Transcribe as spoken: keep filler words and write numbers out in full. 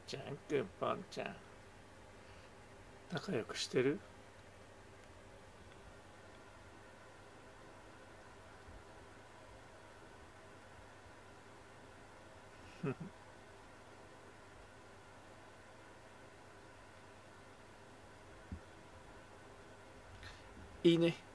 ちゃんくんぽんちゃん、仲良くしてる？いいね。